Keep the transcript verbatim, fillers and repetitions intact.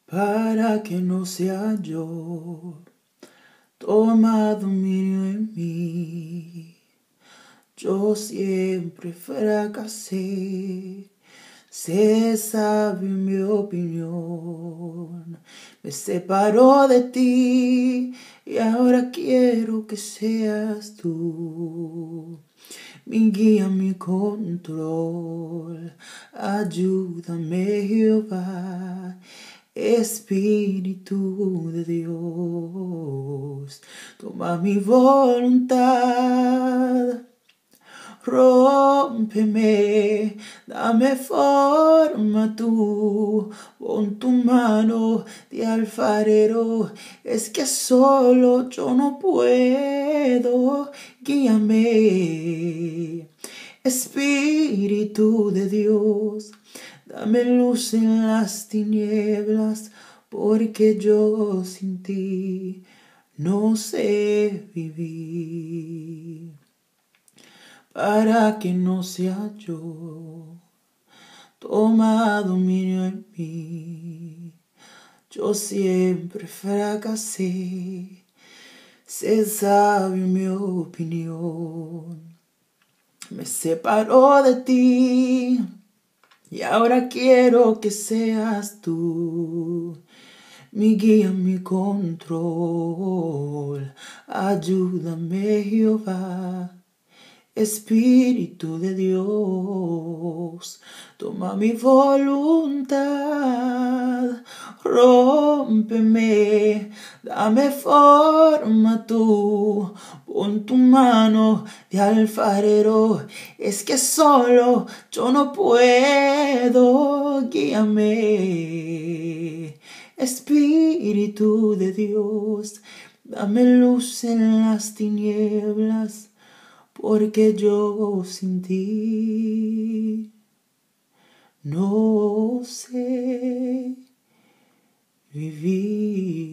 para que no sea yo. Toma dominio en mí. Yo siempre fracasé. Sé sabio en mi opinión. Me separó de ti y ahora quiero que seas tú. Mi guía, mi control. Ayúdame, Jehová. Espíritu de Dios, toma mi voluntad, rómpeme, dame forma tú, pon tu mano de alfarero, es que solo yo no puedo, guíame, Espíritu de Dios. Dame luz en las tinieblas, porque yo sin ti no sé vivir. Para que no sea yo, toma dominio en mí. Yo siempre fracasé, sé sabio en mi opinión. Me separó de ti. Y ahora quiero que seas tú, mi guía, mi control. Ayúdame, Jehová, Espíritu de Dios. Toma mi voluntad, rómpeme, dame forma tú. Pon tu mano de alfarero, es que solo yo no puedo, guíame, Espíritu de Dios, dame luz en las tinieblas, porque yo sin ti no sé vivir.